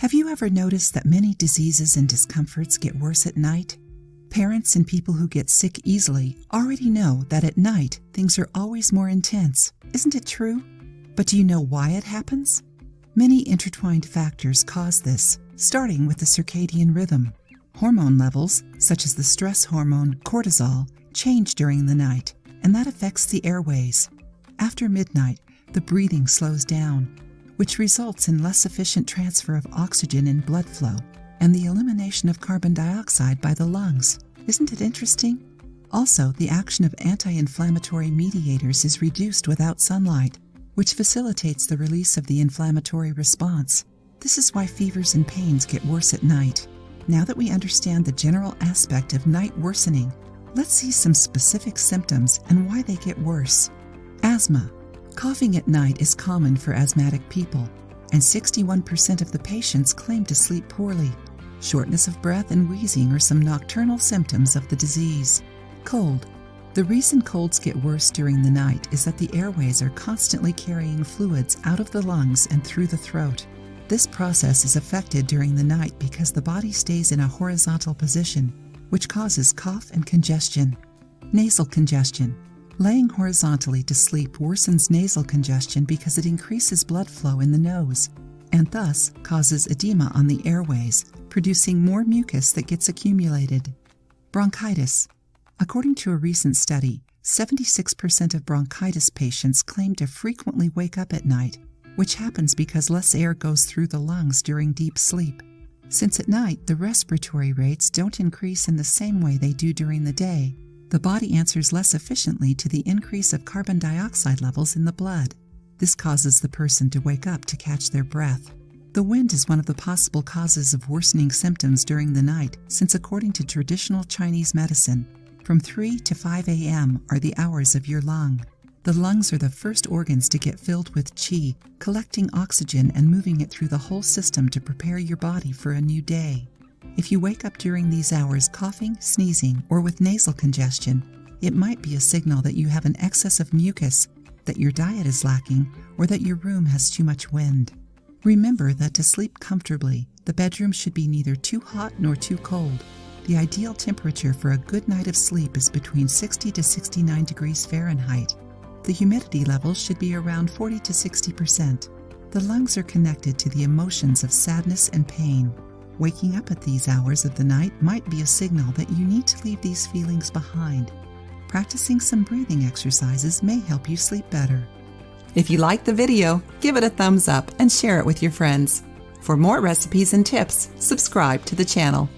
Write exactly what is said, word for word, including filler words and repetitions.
Have you ever noticed that many diseases and discomforts get worse at night? Parents and people who get sick easily already know that at night things are always more intense. Isn't it true? But do you know why it happens? Many intertwined factors cause this, starting with the circadian rhythm. Hormone levels, such as the stress hormone cortisol, change during the night, and that affects the airways. After midnight, the breathing slows down, which results in less efficient transfer of oxygen in blood flow and the elimination of carbon dioxide by the lungs. Isn't it interesting? Also, the action of anti-inflammatory mediators is reduced without sunlight, which facilitates the release of the inflammatory response. This is why fevers and pains get worse at night. Now that we understand the general aspect of night worsening, let's see some specific symptoms and why they get worse. Asthma. Coughing at night is common for asthmatic people, and sixty-one percent of the patients claim to sleep poorly. Shortness of breath and wheezing are some nocturnal symptoms of the disease. Cold. The reason colds get worse during the night is that the airways are constantly carrying fluids out of the lungs and through the throat. This process is affected during the night because the body stays in a horizontal position, which causes cough and congestion. Nasal congestion. Laying horizontally to sleep worsens nasal congestion because it increases blood flow in the nose, and thus causes edema on the airways, producing more mucus that gets accumulated. Bronchitis. According to a recent study, seventy-six percent of bronchitis patients claim to frequently wake up at night, which happens because less air goes through the lungs during deep sleep. Since at night the respiratory rates don't increase in the same way they do during the day, the body answers less efficiently to the increase of carbon dioxide levels in the blood. This causes the person to wake up to catch their breath. The wind is one of the possible causes of worsening symptoms during the night, since according to traditional Chinese medicine, from three to five A M are the hours of your lung. The lungs are the first organs to get filled with qi, collecting oxygen and moving it through the whole system to prepare your body for a new day. If you wake up during these hours coughing, sneezing, or with nasal congestion, it might be a signal that you have an excess of mucus, that your diet is lacking, or that your room has too much wind. Remember that to sleep comfortably, the bedroom should be neither too hot nor too cold. The ideal temperature for a good night of sleep is between sixty to sixty-nine degrees Fahrenheit. The humidity levels should be around forty to sixty percent. The lungs are connected to the emotions of sadness and pain. Waking up at these hours of the night might be a signal that you need to leave these feelings behind. Practicing some breathing exercises may help you sleep better. If you liked the video, give it a thumbs up and share it with your friends. For more recipes and tips, subscribe to the channel.